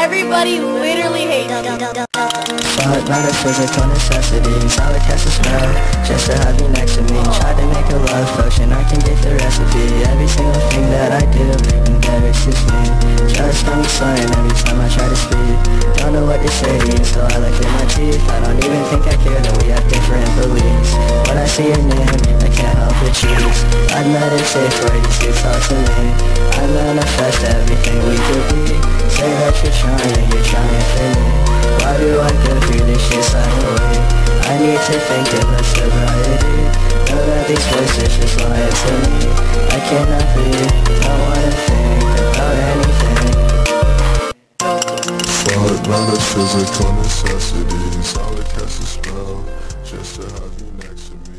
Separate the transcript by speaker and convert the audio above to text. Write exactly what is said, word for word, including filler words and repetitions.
Speaker 1: Everybody literally hates you.
Speaker 2: Thought not a physical necessity, all I cast a spell, just to have you next to me. Tried to make a love potion, I can get the recipe. Every single thing that I do embarrasses me. Trust on me slurring every time I try to speak. Don't know what to say to you, so I look at my teeth. I don't even think I care that we have different beliefs. When I see your name, I can't help but choose. I'd meditate for you to talk to me. I manifest everything we could be. Say that you're trying, you're trying for me. Why do I go through this shit silently? I need to think of a sobriety. Know that these voices just lying to me. I cannot breathe, don't wanna think about anything.
Speaker 3: Thought not a physical necessity, solid cast a spell, just to have you next to me.